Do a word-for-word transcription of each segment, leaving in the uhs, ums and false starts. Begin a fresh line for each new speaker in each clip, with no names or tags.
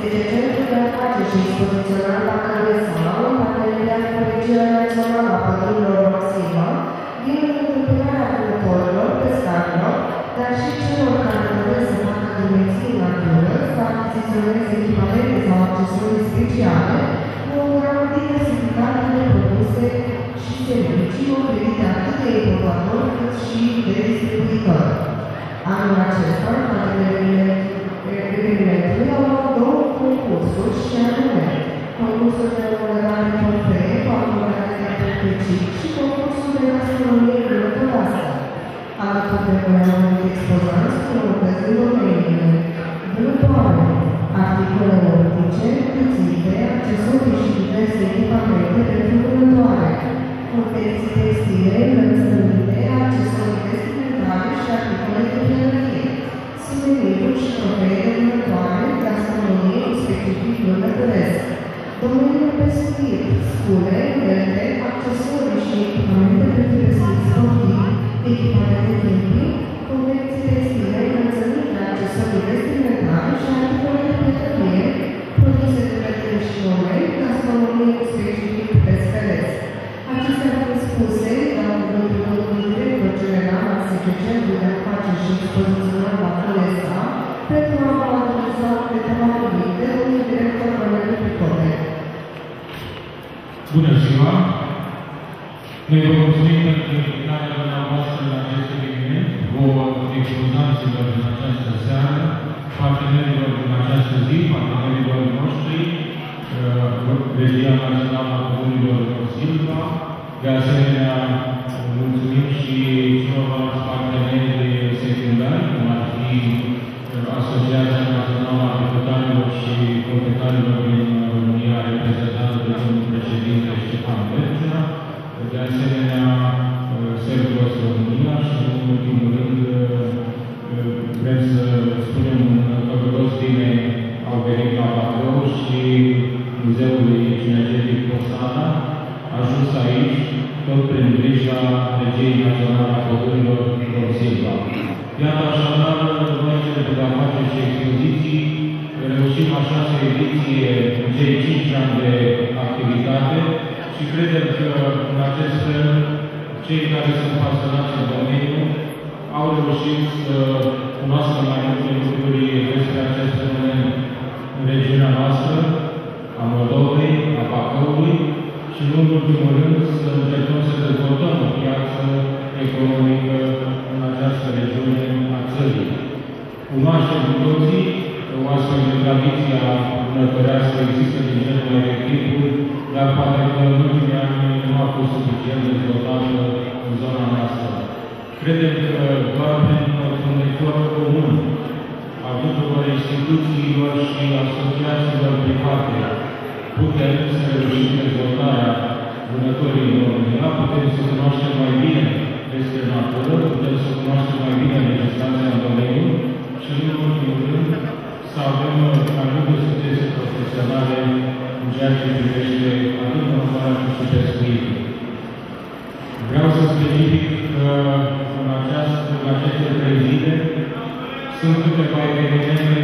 Este Centrul de Afaceri și Expozițional Bacălesau, în parteneriat cu Regiunea Națională a Pădurilor Masivă, din întâmpinarea vânătorilor, pescarilor, dar și celor care doresc să facă dimensiuni natură, să achiziționeze echipamente sau accesorii speciale, cu o gamă diversificată de produse și servicii oferite atât de importatori cât și de distribuitori. Anul acesta, evenimentului au luat două concursuri și anume concursul de moderare portret, acumulare de precic și concursul de gastronomie vânătorească. Alături de noi am avut expozanți cu noutăți în domeniile vânătoare, articole optice, cuțite, accesorii și diverse echipamente pentru vânătoare, confecții textile, înălțăminte, accesorii vestimentare și articole de pielărie, suveniruri și trofee de vânătoare, gastronomie specific vânătoresc, domeniul pescuit, scule, unelte, accesorii și echipamente pentru pescuit sportiv, echipamente camping, confecții textile, înălțăminte, accesorii vestimentare și articole de pielărie, produse de plătire și norei, gastronomie specific pescăresc. Acestea fiind spuse, dau cuvântul domnului director general al S C Centrului de Afaceri și Expozițional Bacălesau pentru a vă adresa câteva cuvinte, domnul director Corneliu Picote.
Bună ziua! Noi vă mulțumim pentru invitarea dumneavoastră la acest eveniment, vouă expozanților din această seară, partenerilor din această zi, partenerilor noștri, Regia Națională a Pădurilor Silva. De asemenea, mulțumim și celorlalți parteneri secundari, cum ar fi Asociația Națională a Deputaților și Proprietarilor din România, reprezentată de domnul președinte Ștefan Bercea, de asemenea, Servus România și, în ultimul rând, vrem să spunem un călduros bine au venit la Bacău și Muzeului Cinegetic Posada a ajuns aici, tot prin grija Regiei Naționale a Pădurilor Igor Silva. Iată așadar, noi cele de afaceri și expoziții reușim a șasea ediție în cei cinci ani de activitate și credem că în acest fel cei care sunt pasionați în domeniu au reușit să cunoască mai multe lucruri despre acest fenomen în regiunea noastră, a Moldovei, a Bacăului și, în ultimul rând, să încercăm să dezvoltăm o piață economică în această regiune a țării. Cunoaștem cu toții că o astfel de tradiție vânătorească există din cel mai vechi timpuri, dar poate că în ultimii ani nu a fost suficient dezvoltată în zona noastră. Credem că doar prin un efort comun, ajutorul instituțiilor și asociațiilor private, putem să reușim dezvoltarea vânătorii în România, putem să cunoaștem mai bine despre natură, putem să cunoaștem mai bine legislația în domeniu și, în ultimul rând, să avem mai multe succese profesionale în ceea ce privește atât vânătoarea cât și pescuitul. Vreau să specific că în, această, în aceste trei zile sunt câteva evenimente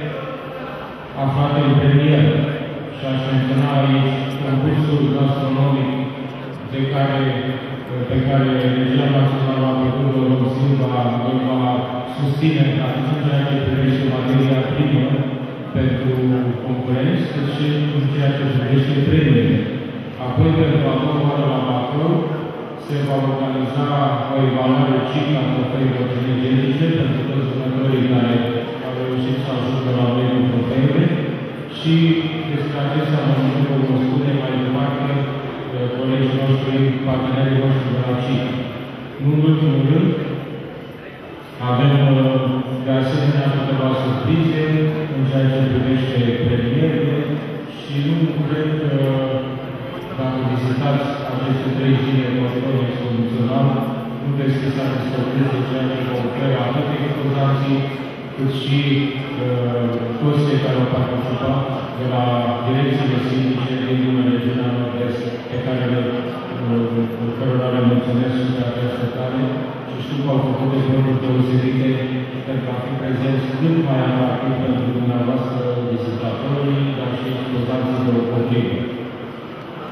aflate în premieră și aș menționa aici concursul gastronomic de care, pe care Regia Națională a Pădurilor Silva îl va susține atât în ceea ce privește materia primă pentru concurenți, cât și în ceea ce privește premiile. Apoi, pentru a doua oară la Bacău, se va organiza o evaluare cică a trofeilor cinegenice pentru toți vânătorii care au reușit să ajungă la mediul trofeile și despre acestea mă vă spune mai departe colegii noștri, partenerii noștri de la C I C. Nu în ultimul rând, avem de asemenea câteva surprize în ceea ce privește premierele și nu cred că dacă vizitați aceste trei zile de auditoriu expozițional, nu veți fi satisfăcuți de ceea ce vă oferă atât expozații, cât și uh, toți cei care au participat de la direcțiile sindice din regiunea Nord-Est, pe care le, uh, cărora le mulțumesc și pe această cale și știu că au făcut eforturi deosebite pentru a fi prezenți cât mai atractiv pentru dumneavoastră vizitatorii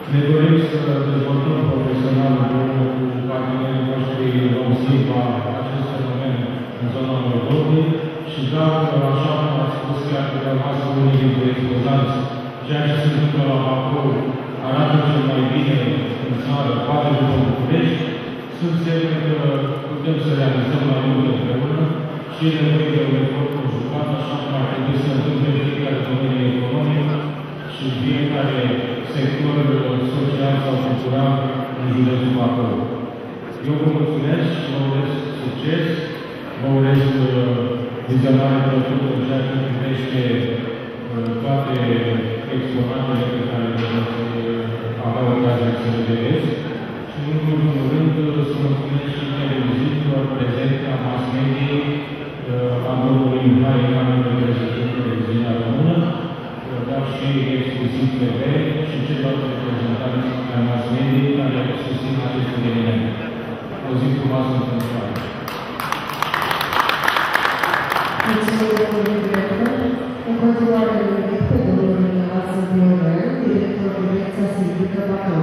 Ne dorim să dezvoltăm profesional împreună cu partenerii noștri Rom Silva acest fenomen în zona Moldovei și dacă, așa cum ați spus chiar câteva unii dintre expozanți, ceea ce se întâmplă la Bacău arată cel mai bine în țară, poate după București, sunt sigur că putem să realizăm mai multe împreună și e nevoie de un efort conjugat, așa cum ar trebui să întâmple în fiecare domeniu economic și fiecare sector social sau cultural în județul Bacău. Eu vă mulțumesc și vă urez succes, vă urez vizionare plăcută în ceea ce privește toate exponatele pe care veți avea ocazia să le vedeți. Și în ultimul rând să mulțumesc și televiziunilor prezente a mass mediei, a domnului Mihai Ioan, reprezentant televiziunea română, dar și exclusiv T V și celelalte reprezentanți ai mass mediei care susțin acest eveniment. O zi frumoasă în continuare.
Mulțumim, domnului director. În continuare, îl invit pe domnul Ioan Viorel, director Direcția Silvică Bacău.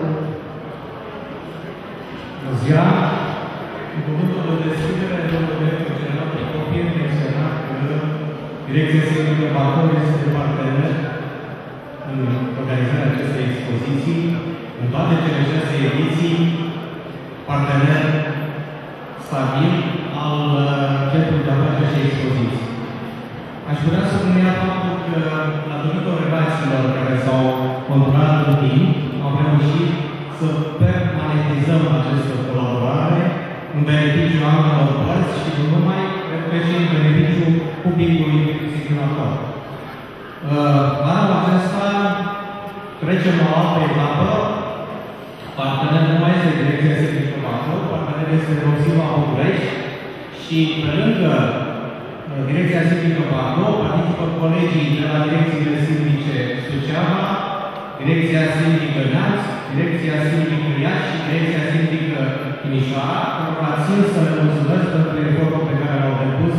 Bună ziua! În cuvântul de deschidere, domnul director general Prokopiev menționat că Direcția Silvică Bacău este partener în organizarea acestei expoziții, în toate cele șase ediții, partener stabil al centrului de afaceri și expoziții. Aș putea sublinia faptul că, datorită relațiilor care s-au conturat în timp, am reușit să permanentizăm această colaborare în beneficiul ambelor părți și nu numai, cred că și în beneficiul publicului signator. Anul acesta trecem la o altă etapă. Partener nu mai este Direcția Silvică Bacău, partener este Rom Silva București și pe lângă Direcția Silvică Bacău participă colegii de la Direcțiile Silvice Suceava, Direcția Silvică Neamț, Direcția Silvică Iași și Direcția Silvică Timișoara, cărora țin să le mulțumesc pentru efortul pe care l-au depus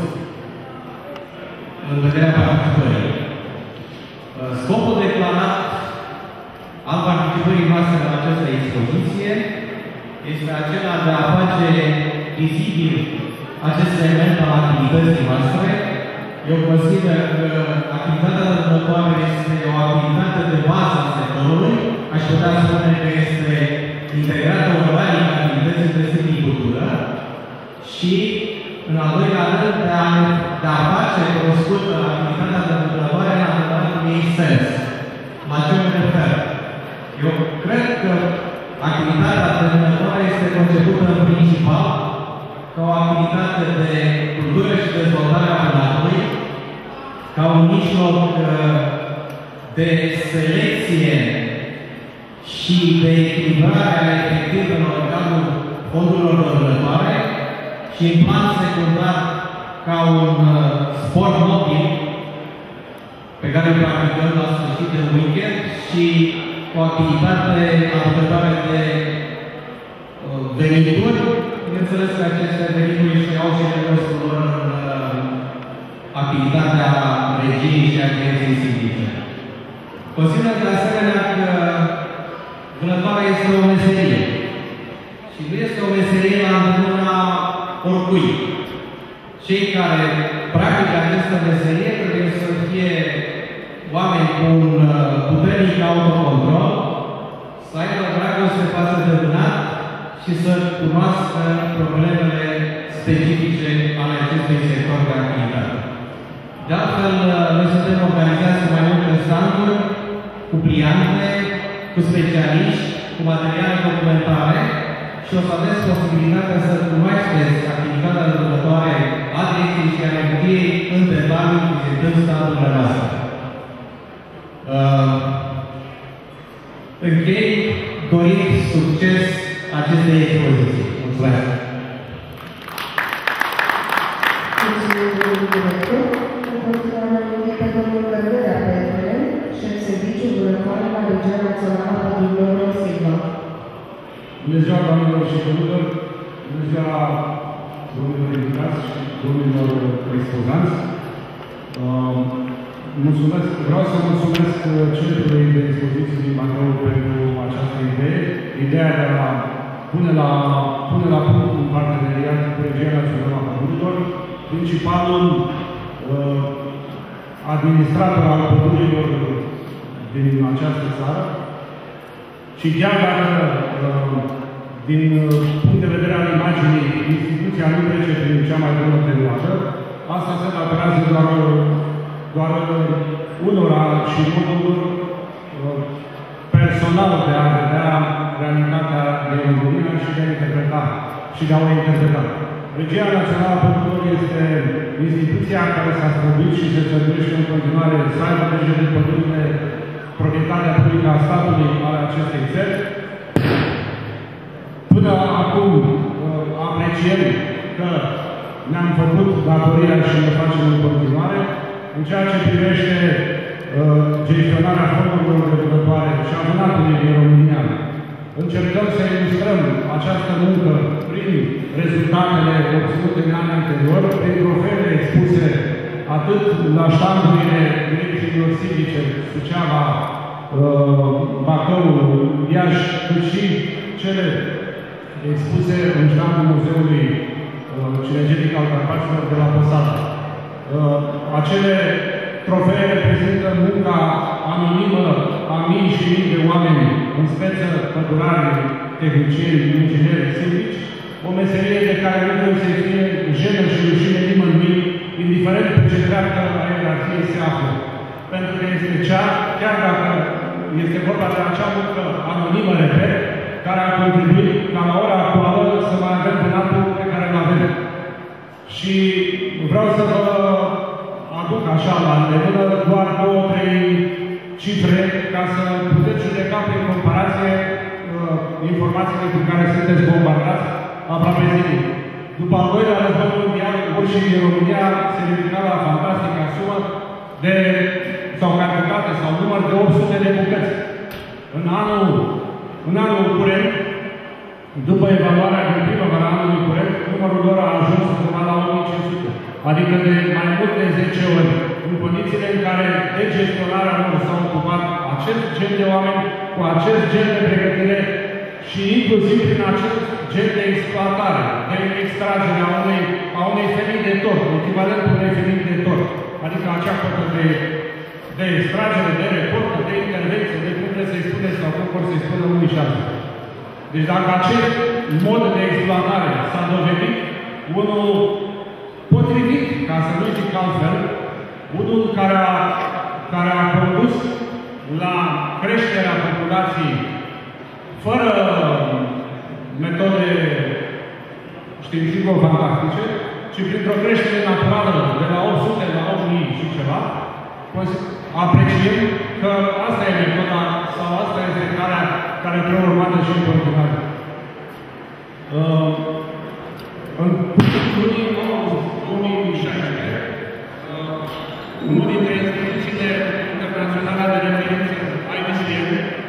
în vederea participării. Scopul declarat al participării noastre la această expoziție este acela de a face vizibil acest segment al activității noastre. Eu consider că activitatea dăunătoare este o activitate de bază a sectorului. Aș putea spune că este integrată organic activității de silvicultură și, în al doilea rând, de a, de a face cunoscută activitatea dăunătoare în adevăratul ei sens. La ce mă refer? Eu cred că activitatea dăunătoare este concepută în principal ca o activitate de cultură și dezvoltare a planetului, ca un mijloc de selecție și de echilibrare a efectivelor în cadrul fondurilor dăunătoare și în plan secundar ca un sport mobil pe care îl practicăm la sfârșit de weekend și o activitate aducătoare de venituri. Bineînțeles că aceste venituri își iau și rostul lor în activitatea regiei și a Direcției Silvice. Consider de asemenea că vânătoarea este o meserie. Și nu este o meserie la îndemâna oricui. Cei care practică această meserie trebuie să fie oameni cu un puternic autocontrol, să aibă dragoste față de vânat și să cunoască problemele specifice ale acestui sector de activitate. De altfel, noi suntem organizați cu mai multe standuri, cu pliante, cu specialiști, cu materiale documentare și o să aveți posibilitatea să cunoașteți activitatea dăunătoare a Direcției și a Nevoiei în detaliu vizitând standurile noastre. Uh, închei dorind succes acestei expoziții. Mulțumesc!
Mulțumim, domnul director. În continuare, invit pe domnul Cărdărea Petre, șef serviciu vânătoare la Regia Națională a Pădurilor Rom Silva.
Bună ziua, doamnelor și domnilor! Bună ziua, domnilor invitați și domnilor expozanți! mulțumesc, vreau să mulțumesc Centrului de Expoziții din Bacău pentru această idee, ideea de a pune la, pune la punct un parteneriat cu Regia Națională a Pădurilor, principalul uh, administrator al pădurilor din această țară. Și chiar dacă, uh, din punct de vedere al imaginii, instituția nu trece prin cea mai bună perioadă, asta se datorează doar, doar unora și modul uh, personal de a vedea realitatea de România și de a interpreta și de a o interpreta. Regia Națională a Pădurilor este instituția care s-a străduit și se străduiește în continuare să aibă grijă de pădurile, proprietatea publică a statului ale acestei țări. Până acum apreciem că ne-am făcut datoria și ne facem în continuare. În ceea ce privește gestionarea fondurilor răbdătoare și a vânatului din România, încercăm să ilustrăm această muncă prin rezultatele obținute în anii anteriori, prin trofeele expuse atât la ștandurile direcțiilor civice, Suceava, Bacău, Iași, cât și cele expuse în ștandul Muzeului Cinegetic al Carpaților de la Posada. Acele trofee reprezintă munca anonimă a mii și mii de oameni, în speță pădurari, tehnicieni, ingineri, civici, o meserie de care nu trebuie să fie jenă și rușine nimănui, indiferent pe ce treaptă a ierarhiei se află. Pentru că este cea, chiar dacă este vorba de acea muncă anonimă, repet, care a contribuit ca la ora actuală să mai avem vânatul pe care îl avem. Și vreau să vă aduc așa la îndemână doar două, trei cifre ca să puteți judeca prin comparație uh, informațiile cu care sunteți bombardați aproape zilnic. După al doilea război mondial, urșii din România se ridica la fantastica sumă de, sau cantitate, sau număr de opt sute de bucăți. În anul, în anul curent, după evaluarea din primăvara anului curent, numărul lor a ajuns undeva la o mie cinci sute. Adică de mai mult de zece ori, în condițiile în care de gestionarea lor s-au ocupat acest gen de oameni, cu acest gen de pregătire și inclusiv prin acest gen de exploatare, de extragere a unei, a unei femei de tort, echivalentul unei femei de tort. Adică acea cotă de, de extragere, de reportă, de intervenție, de cum trebuie să-i spuneți sau cum vor să-i spună unii și alții. Deci dacă acest mod de exploatare s-a dovedit unul potrivit, ca să nu zic altfel, unul care a, care a condus la creșterea populației fără metode științifico-fantastice, ci printr-o creștere naturală de la opt sute la opt mii și ceva, apreciem că asta e metoda sau asta este calea care trebuie urmată și în continuare. Uh, în lunii două mii șaisprezece, uh, unul dintre instituțiile internaționale de referință, I D C M,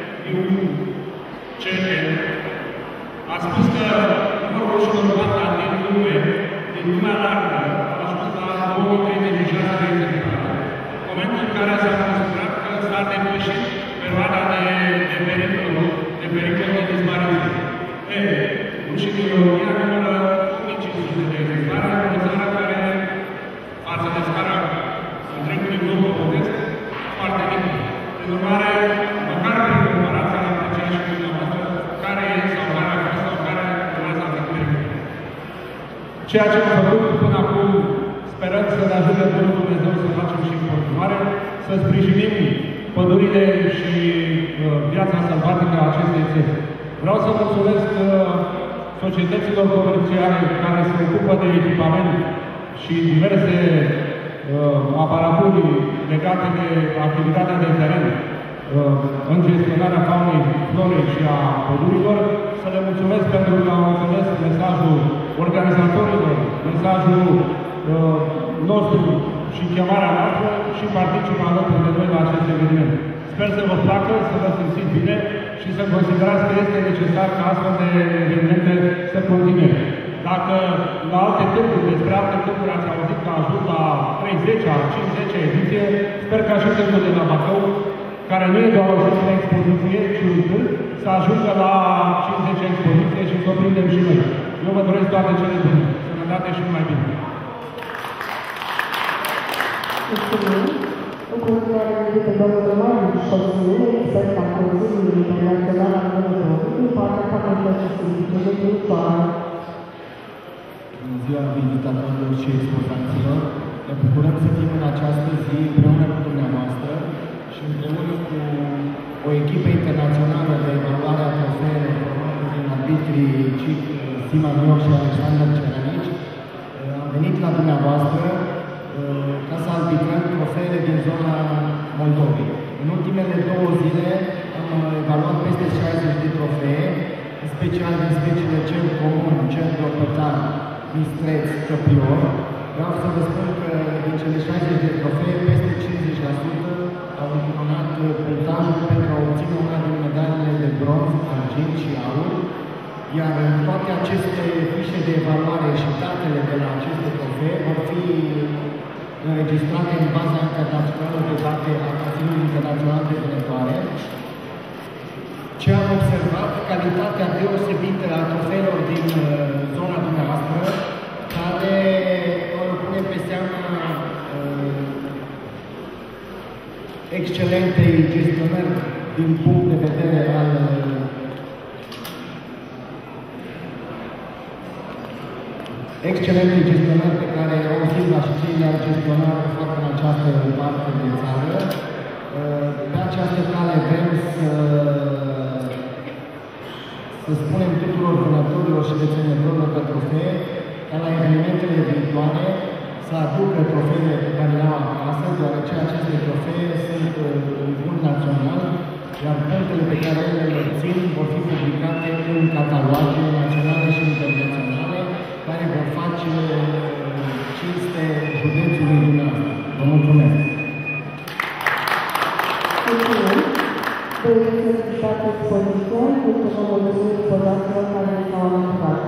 C N, a spus că numărul școlbata din lume, din lumea largă, a ajuns la două mii treizeci și șase de exemplare. Momentul în care s-a considerat că s-a depășit perioada de, de pericol, de pericol de dispariție. E, și din România numără o mie cinci sute de exemplare, o țară care, față de scara întregului glob pământesc, foarte mică. Prin urmare, măcar prin comparația la aceeași cu dumneavoastră, care e sau care a fost sau care urmează a fi pericol. Ceea ce am făcut până acum, sperăm să ne ajute Bunul Dumnezeu să facem și în continuare, să sprijinim pădurile și uh, viața sălbatică a acestei țări. Vreau să mulțumesc uh, societăților comerciale care se ocupă de echipament și diverse uh, aparaturi legate de activitatea de teren uh, în gestionarea faunei, florei și a pădurilor. Să le mulțumesc pentru că au înțeles mesajul organizatorilor, mesajul uh, nostru și chemarea noastră și participă alături de noi la acest eveniment. Sper să vă placă, să vă simțiți bine și să considerați că este necesar ca astfel de evenimente să continue. Dacă la alte timpuri, despre alte timpuri ați auzit că a ajuns la treizecea, cincizecea ediție, sper că așa timpul de la Bacău, care nu e doar o simplă expoziție, ci un târg, să ajungă la cincizecea expoziție și să o prindem și noi. Eu vă doresc toate cele bune. Sănătate și numai bine.
Mulțumim. În continuare, invit pe domnul Marius Șosule, expert al Consiliului Internațional al Vânătorului, din partea Facultății Civice de Timișoara.
Bună ziua, vizitatorilor și expozaților. Ne bucurăm să fim în această zi împreună cu dumneavoastră și împreună cu o echipă internațională de evaluare a trofeelor formată din arbitrii Cic, Sima Mioc și Alexander Ceranici. Am venit la dumneavoastră ca să arbitrăm trofeele din zona Moldovei. În ultimele două zile am evaluat peste șaizeci de trofee, în special din speciile cel comun, cel clopotan, mistreț, ciopior. Vreau să vă spun că din cele șaizeci de trofee, peste cincizeci la sută au încununat punctajul pentru a obține una din medalele de bronz, argint și aur, iar toate aceste fișe de evaluare și datele de la aceste trofee vor fi înregistrate în baza internațională de date a Consiliului Internațional de Vânătoare. Ce am observat, calitatea deosebită a trofeelor din uh, zona dumneavoastră, care o pune pe seama uh, excelentei gestionări din punct de vedere al uh, excelentei gestionări pe care o Silva și ceilalți gestionari fac în această parte din țară. Pe această cale vrem să, să spunem tuturor vânătorilor și deținătorilor de trofee ca la evenimentele viitoare să aducă trofeele pe care le au acasă, deoarece aceste trofee sunt în bun național, iar punctele pe care ele le obțin vor fi publicate în cataloage naționale și internaționale, care vor face cinste județului dumneavoastră. Vă mulțumesc!
Mulțumim! Doriți să discutați expoziția, mulțumim mulțumim expozaților care s-au alăturat.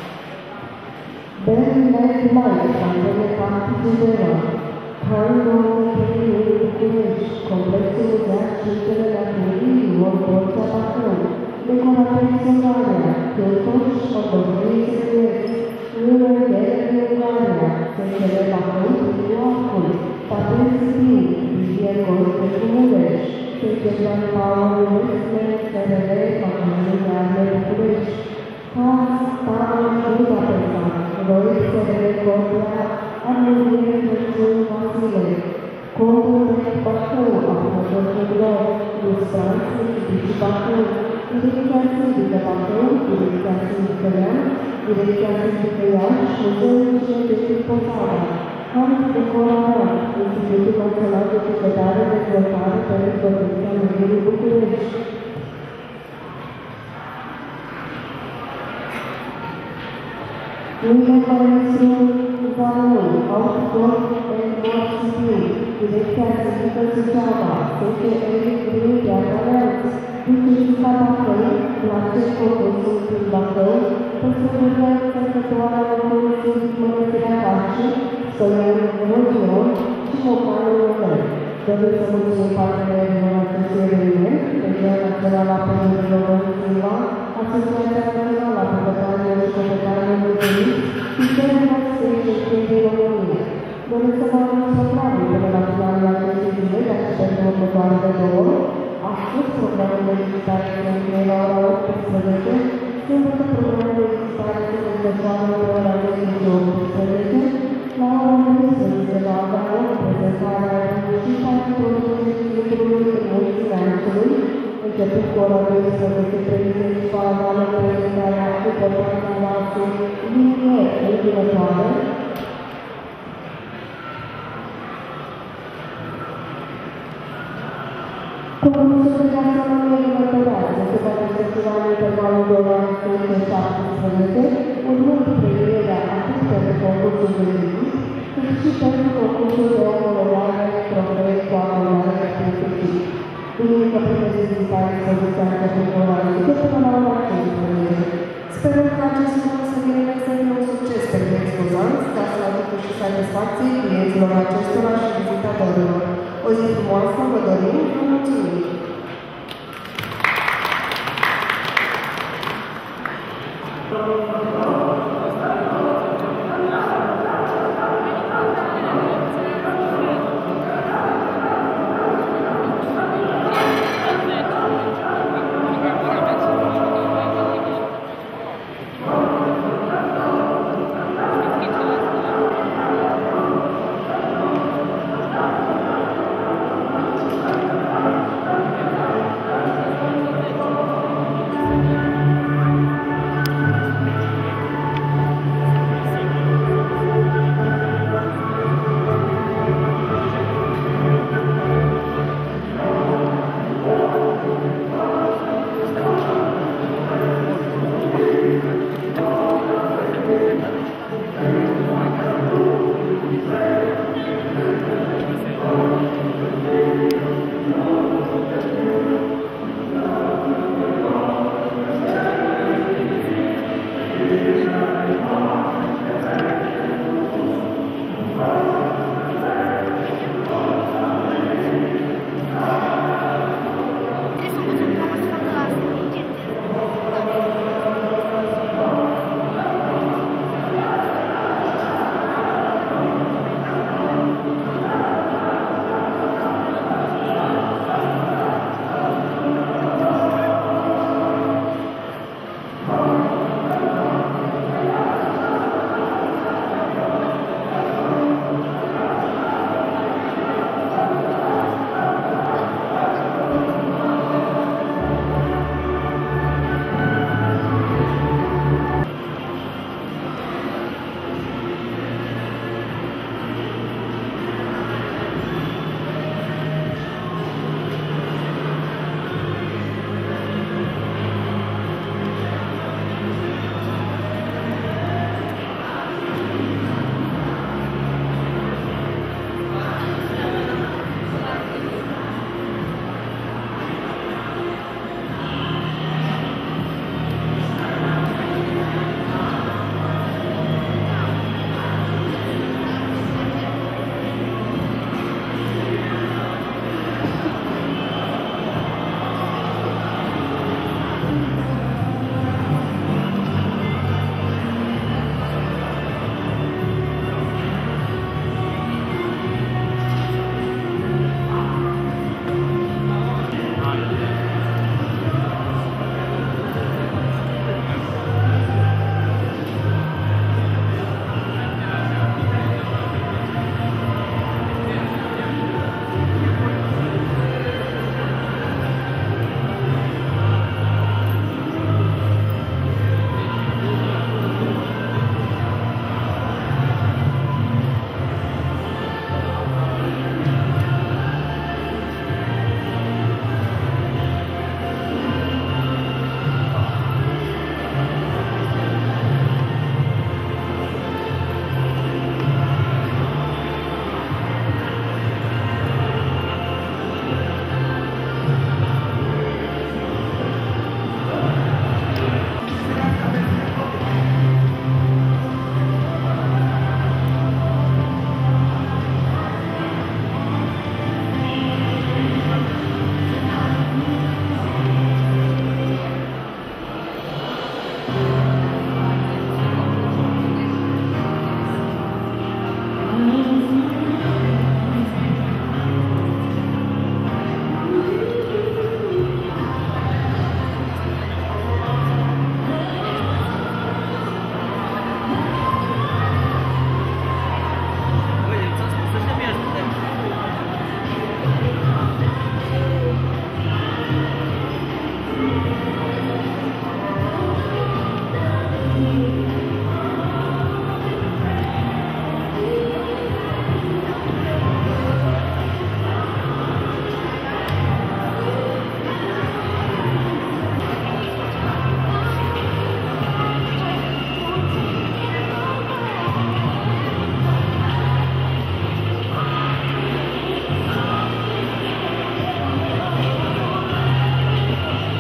Ben Led Light, Antonio Campizera, Carlo Premiul București, Complexul Muzeal Cintele Naturii, Orborța Bacău, Decoratori Sănarea, Chiotoș, Odornii Sănăieți, Urăghere de Ungaria, Sănăre Bacău, Ioacul, Patenți Piu, Vizier Corte Mureș, Sănărean Paul Westman, Sănăre Bacău, Arme București, Cas, Tara, Budapesta, Roic Sănăre Cortea, Armenie Crăciun Vasile, Contul de Bacău, Apărător Cădrău, Lustranț, Mitsubishi Bacău, Direcția Sindică Bacău, Direcția Sindică Lean, Direcția Sindică Iași, Muzeul Județului Poțara, Camp de Corarea, Institutul Național de Cercetare de Dezvoltare pentru Protecția Mediului București. Luiza Conexiu Zanul, Autor and Morsipiu, Direcția Sindică Suceava, S T L Green Piața Neamț, Instituția Bacău, Blancești Cotesul din Bacău, Păstrătoria Sărbătoarea Locului Mănăstirea Cașu, Stoian Rogion și Mocanul Român. Doresc să mulțumim partenerilor acestui eveniment, Regia Națională a Părinților Români Silva, Asociația Națională a Păcătorilor și Păcătorilor Români și Centrul Sfântului României. Doresc să vă anunț programul până la finalul acestui zile, dar și pentru următoarele două ori. Astăzi, programul de vizitare se încheie la ora optsprezece, sâmbătă programul de vizitare se desfășoară la ora zece și optsprezece, la ora nouăsprezece va avea o prezentare a reușita și produsului lucrului multilansului, început cu ora douăsprezece treizeci, va avea o prezentare a supernaționalului linie ultimătoare. Concursul de gastronomie vânătorească se va desfășura în intervalul de ora șaptesprezece, urmând pregătirea atât pentru concursul de vizit, cât și pentru concursul de omologare trofee cu acordare respectiv. Duminică puteți vizita expoziția început cu ora zece până la ora cincisprezece. Sperăm că acest lucru să fie și satisfacției clienților acestora și vizitatorilor. O zi frumoasă, vă dorim, vă mulțumim!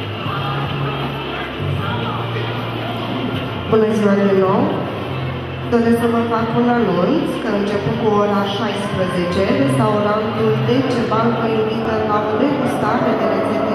Bună ziua din nou! Doresc să vă fac un anunț că începând cu ora șaisprezece, restaurantul Dece Banc vă invită la o degustare de rețete.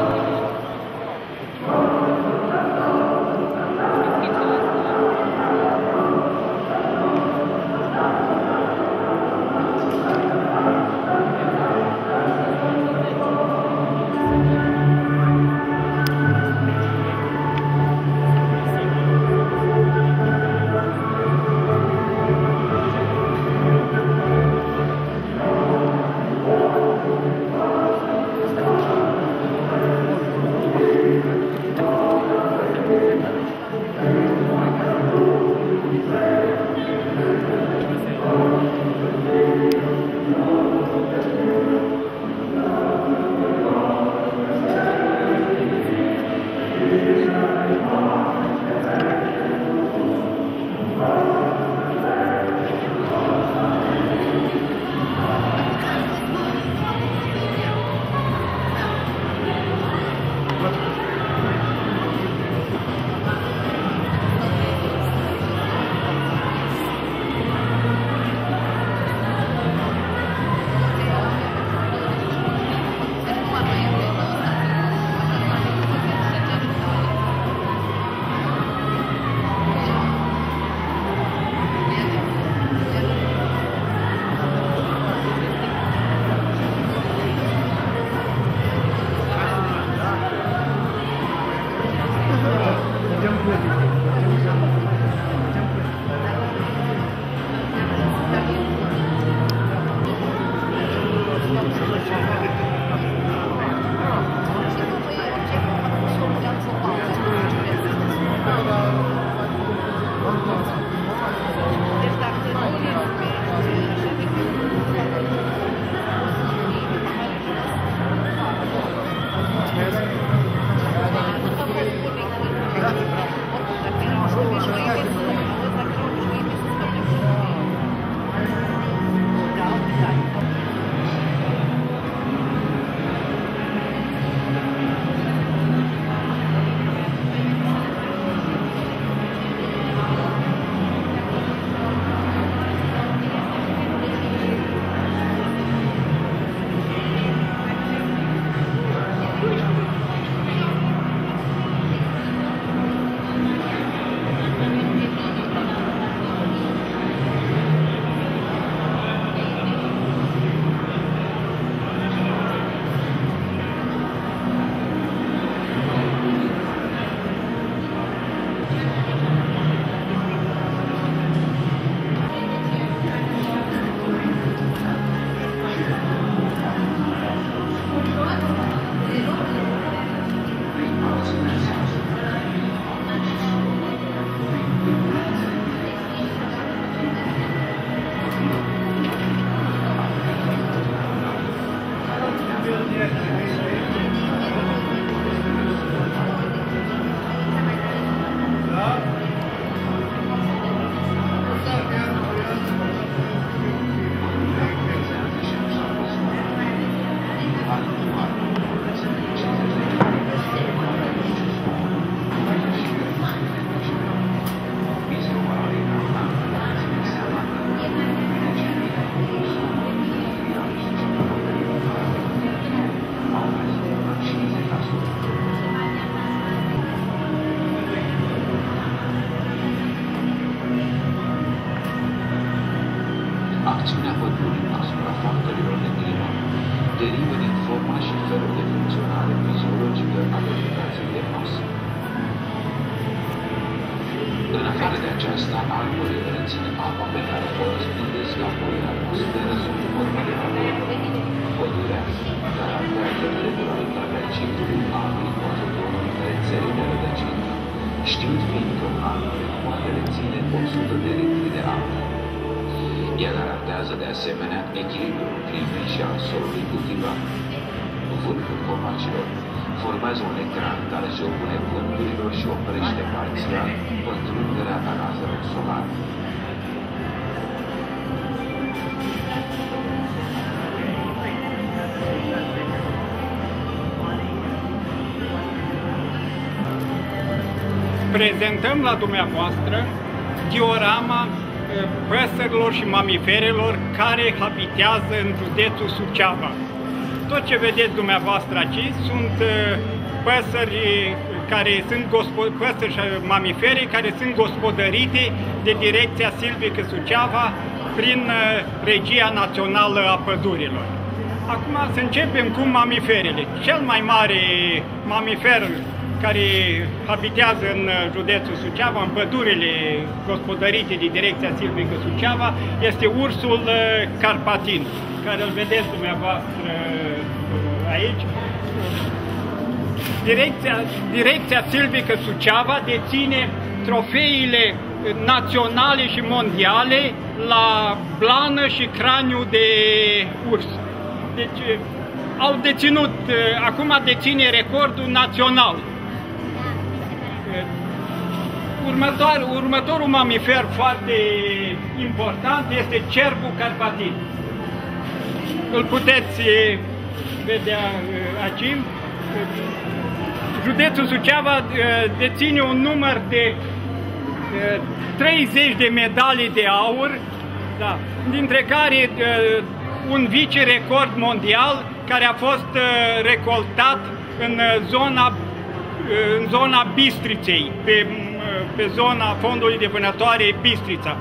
Acțiunea pădurii asupra factorilor de climă derivă din forma și felul de funcționare fiziologică a vegetației noastre. În afară de aceasta, arborii rețin apa pe care o răspândesc apoi în atmosferă sub formă de vapor. Pădurea garantează regularitatea ciclului apei cu ajutorul rețelei de rădăcini, știind fiind că un arbore poate reține o sută de litri de apă. Ea garantează de asemenea echilibrul climei și al solului cultivat. Vârful comacilor formează un ecran care se opune vânturilor și oprește parțial pătrunderea razelor solare.
Prezentăm la dumneavoastră diorama păsărilor și mamiferelor care habitează în județul Suceava. Tot ce vedeți dumneavoastră aici sunt păsări care sunt păsări și mamifere care sunt gospodărite de Direcția Silvică Suceava prin Regia Națională a Pădurilor. Acum să începem cu mamiferele. Cel mai mare mamifer care habitează în județul Suceava, în pădurile gospodărite de Direcția Silvică Suceava, este ursul carpatin, care îl vedeți dumneavoastră aici. Direcția, Direcția Silvică Suceava deține trofeile naționale și mondiale la blană și craniu de urs. Deci au deținut, acum deține recordul național. Următor, următorul mamifer foarte important este cerbul carpatin. Îl puteți vedea aici. Județul Suceava deține un număr de treizeci de medalii de aur, da, dintre care un vice-record mondial care a fost recoltat în zona, în zona Bistriței, pe, pe zona fondului de vânătoare Bistrița.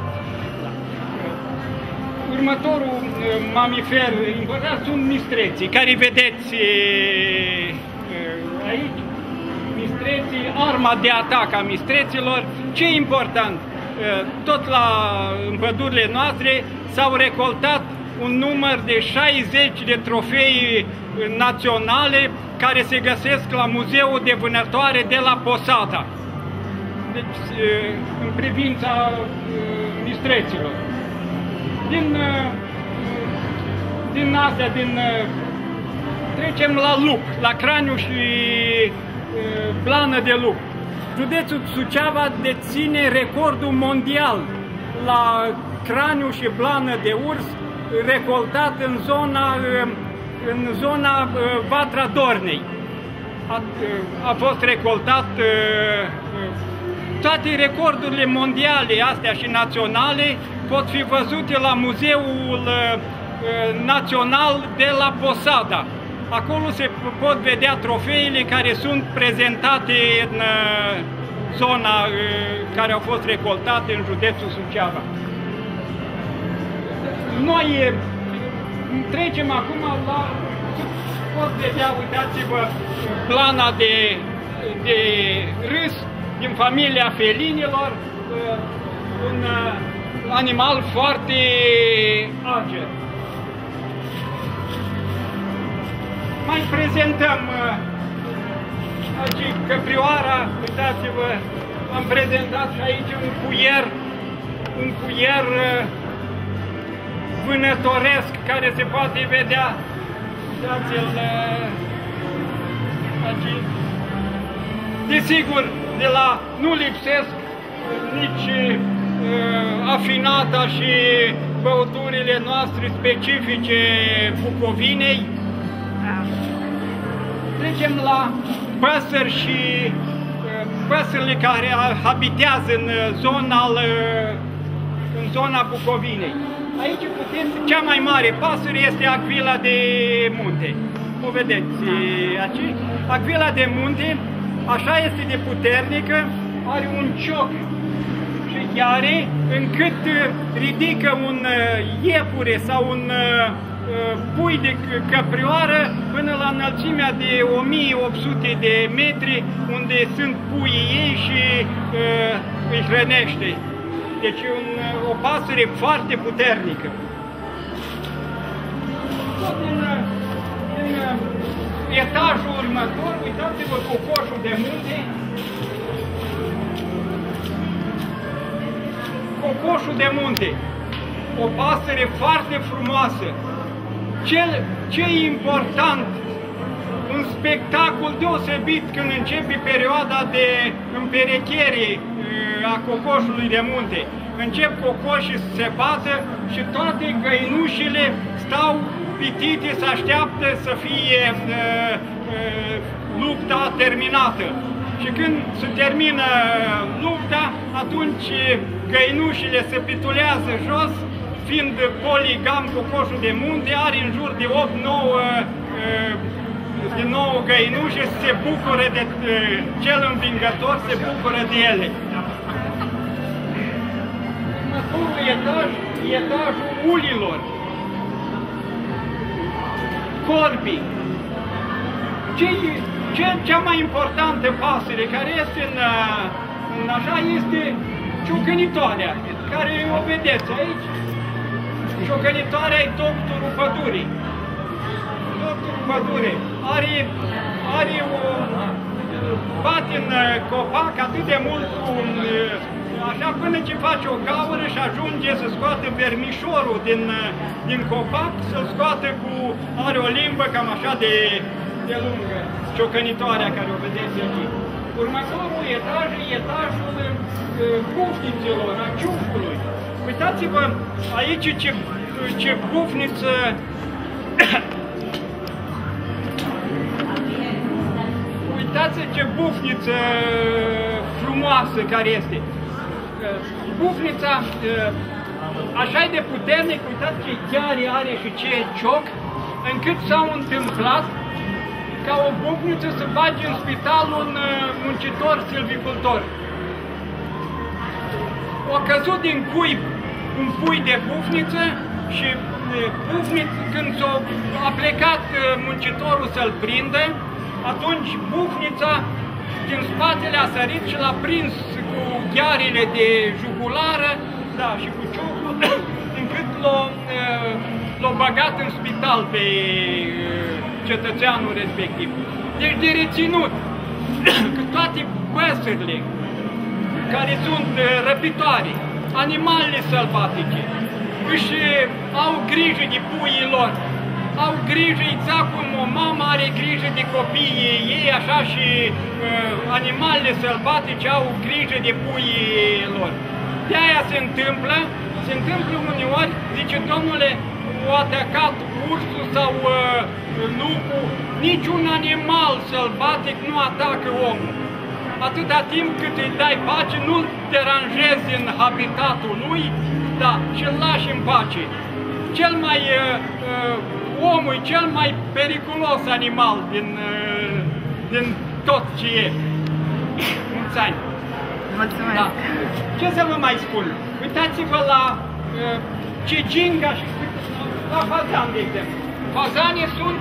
Următorul mamifer important sunt mistreții, care vedeți aici. Mistreții, arma de atac a mistreților. Ce e important? Tot la în pădurile noastre s-au recoltat un număr de șaizeci de trofei naționale care se găsesc la Muzeul de Vânătoare de la Posada. Deci, în privința mistreților. Din, din astea, din, trecem la lup, la craniu și blană de lup. Județul Suceava deține recordul mondial la craniu și blană de urs recoltat în zona, în zona Vatra Dornei. A, a fost recoltat toate recordurile mondiale astea și naționale pot fi văzute la Muzeul Național de la Posada. Acolo se pot vedea trofeile care sunt prezentate în zona care au fost recoltate în județul Suceava. Noi trecem acum la, pot vedea, uitați-vă, plana de, de râs din familia felinilor, un animal foarte ager. Mai prezentăm aici căprioara, uitați-vă, am prezentat și aici un cuier, un cuier vânătoresc care se poate vedea, uitați-l aici. Desigur, de la nu lipsesc nici uh, afinata și băuturile noastre specifice Bucovinei. Trecem la păsări și uh, păsările care habitează în zona, în zona Bucovinei. Aici puteți, cea mai mare pasăre este acvila de munte. O vedeți aici? Acvila de munte, așa este de puternică, are un cioc și gheare, încât ridică un iepure sau un pui de căprioară până la înălțimea de o mie opt sute de metri, unde sunt puii ei și uh, îi hrănește. Deci un, o pasăre foarte puternică. Tot în, în etajul următor, uitați-vă cocoșul de munte. Cocoșul de munte. O pasăre foarte frumoasă. Cel, ce e important, un spectacol deosebit când începe perioada de împerechiere a cocoșului de munte. Încep cocoșii să se bată și toate găinușile stau pitite să așteaptă să fie uh, uh, lupta terminată. Și când se termină lupta, atunci găinușile se pitulează jos, fiind poligam cocoșul de munte, are în jur de opt nouă din nouă găinușe, se bucură de cel învingător, se bucură de ele. Următorul etaj, etajul ulilor. Corbii. Ce, ce, cea mai importantă pasăre care este în, în așa este ciocănitoarea, care o vedeți aici. Ciocănitoarea e doctorul pădurii. Doctorul pădurii are, are o bate în copac atât de mult cum așa până ce face o gaură și ajunge să scoată vermișorul din, din copac, să-l scoată cu, are o limbă cam așa de, de lungă, ciocănitoarea care o vedeți aici. Următorul etaj e etajul bufnițelor, a ciufului. Uitați-vă aici ce, ce bufniță uitați ce bufniță frumoasă care este. Bufnița așa e de puternic, uitați ce gheare are și ce cioc, încât s-au întâmplat ca o bufniță să bage în spital un muncitor silvicultor. O căzut din cui un pui de bufniță și bufniță, când a plecat muncitorul să-l prindă, atunci bufnița din spatele a sărit și l-a prins cu ghearele de jugulară, da, și cu ciocul, încât l-a băgat în spital pe cetățeanul respectiv. Deci de reținut că toate păsările care sunt răpitoare, animalele sălbatice, își au grijă de puii lor, au grijă exact cum o mamă are grijă de copiii ei, așa și uh, animalele sălbatice au grijă de puii lor. De aia se întâmplă, se întâmplă uneori, zice, domnule, o atacat ursul sau uh, lupul, niciun animal sălbatic nu atacă omul. Atâta timp cât îi dai pace, nu-l deranjezi în habitatul lui, da, și îl lași în pace. Cel mai, uh, uh, omul e cel mai periculos animal din, uh, din tot ce e. Mulți ani.
Mulțumesc.
Da. Ce să vă mai spun? Uitați-vă la uh, ciginga și la fazan, de exemplu. Fazanii sunt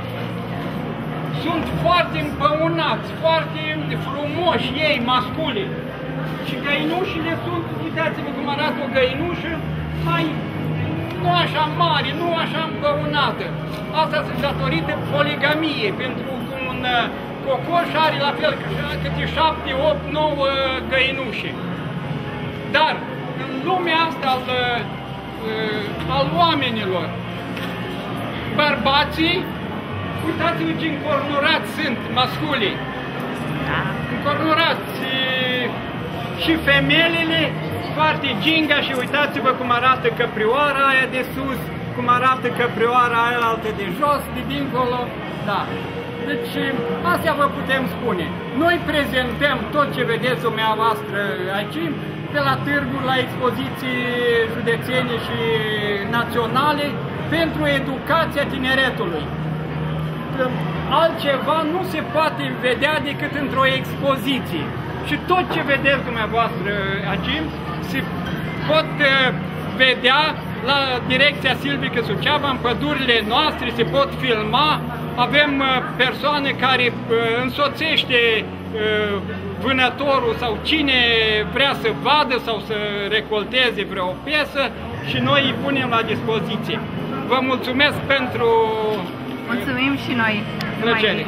sunt foarte împăunați, foarte frumoși ei, masculi. Și găinușile sunt, uitați-vă cum arată o găinușă, mai nu așa mare, nu așa împăunată. Asta se datorită poligamiei, pentru că un cocoș are la fel câte șapte, opt, nouă găinușe. Dar în lumea asta al, al oamenilor, bărbații, uitați-vă ce încornurați sunt masculii. Încornurați și femelele, foarte ginga, și uitați-vă cum arată căprioara aia de sus, cum arată căprioara aia altă de jos, de dincolo. Da. Deci astea vă putem spune. Noi prezentăm tot ce vedeți dumneavoastră aici, de la târguri, la expoziții județene și naționale, pentru educația tineretului. Altceva nu se poate vedea decât într-o expoziție. Și tot ce vedeți dumneavoastră aici se pot vedea la Direcția Silvică Suceava, în pădurile noastre, se pot filma. Avem persoane care însoțește vânătorul sau cine vrea să vadă sau să recolteze vreo piesă și noi îi punem la dispoziție. Vă mulțumesc pentru...
Mulțumim și noi.
Plăcere.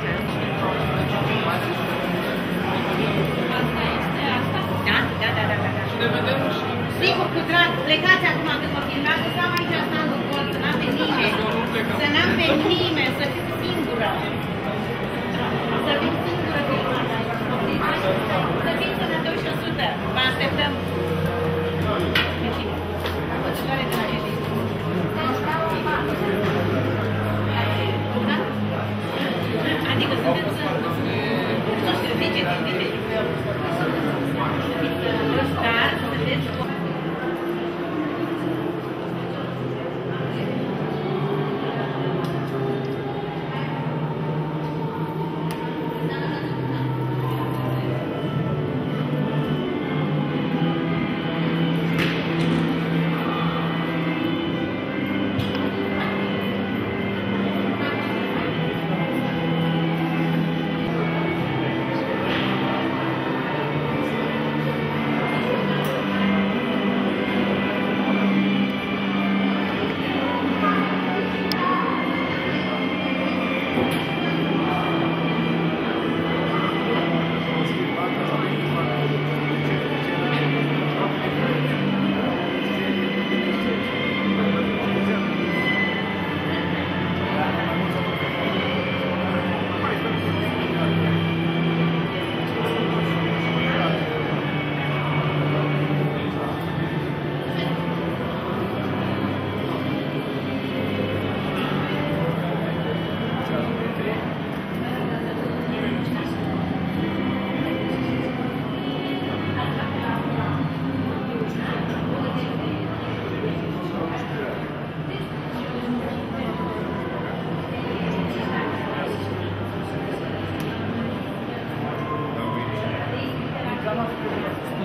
Da, da, da, da, da. Sigur, cu drag, plecați acum când mă filmați, să am aici standul gol, să n-am pe nimeni, să n-am pe nimeni, să fiți singură. Să fiți singură, să fiți sănătoși și o sută. Vă așteptăm. Păcitoare de la ele. Adică sunteți, nu știu, ziceți, ziceți. Dar sunteți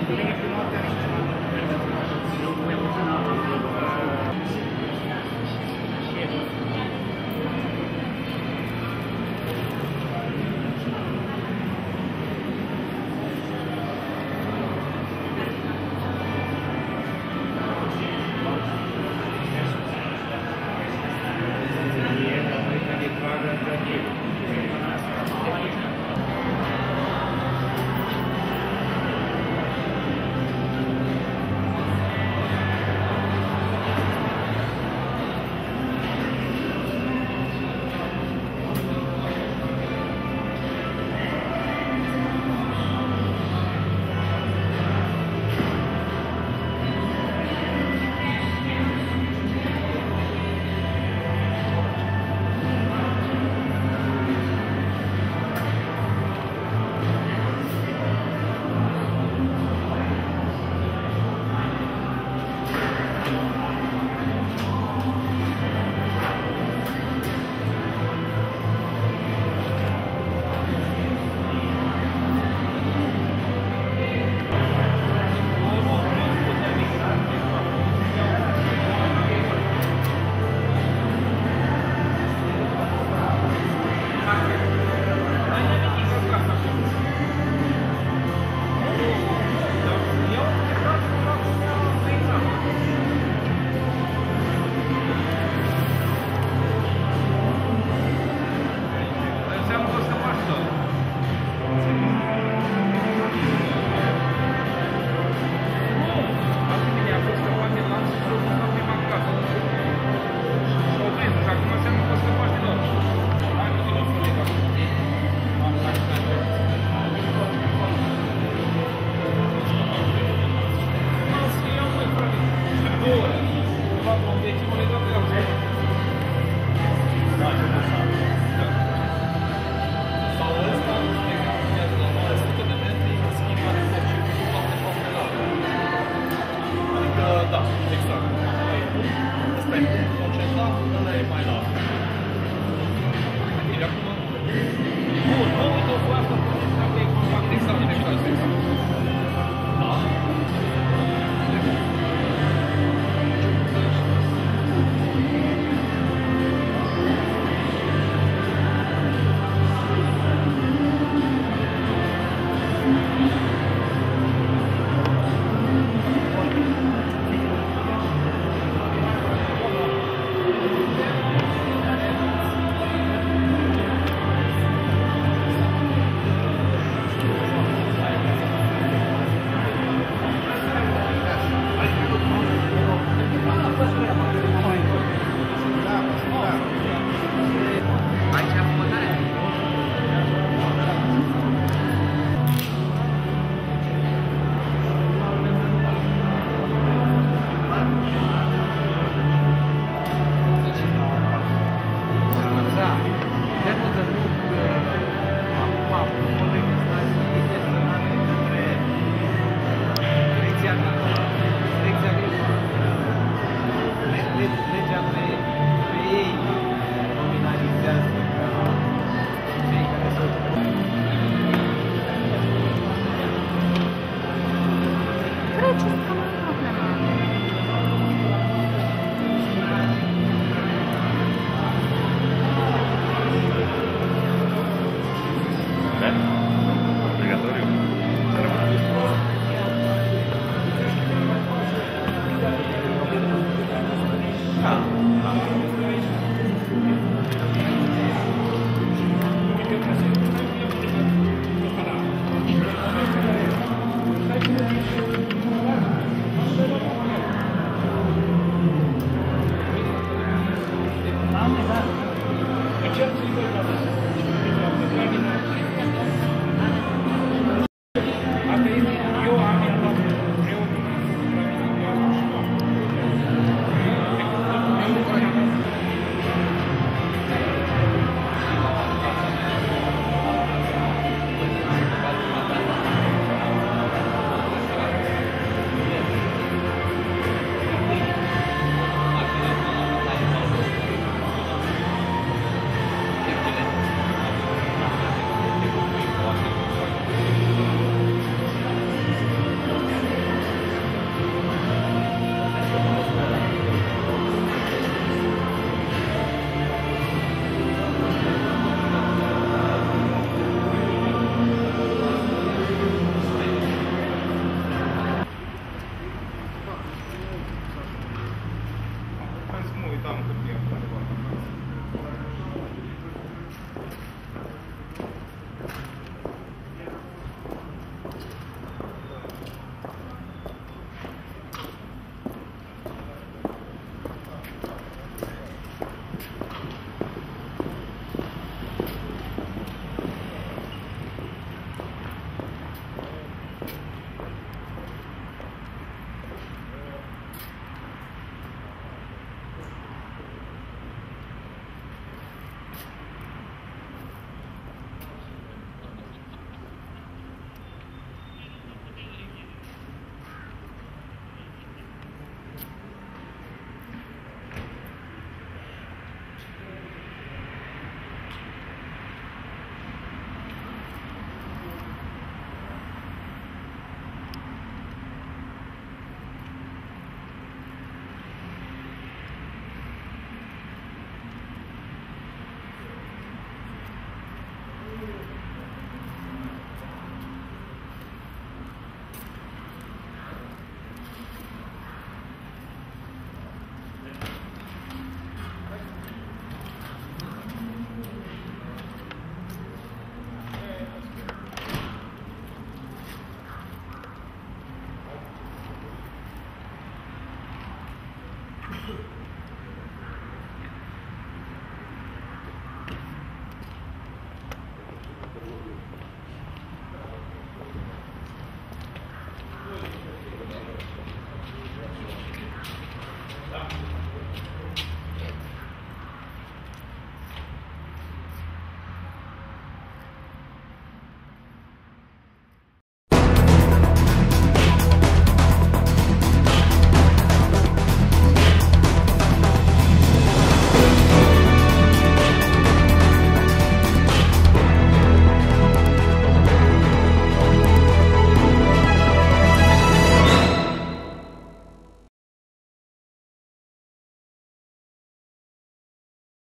That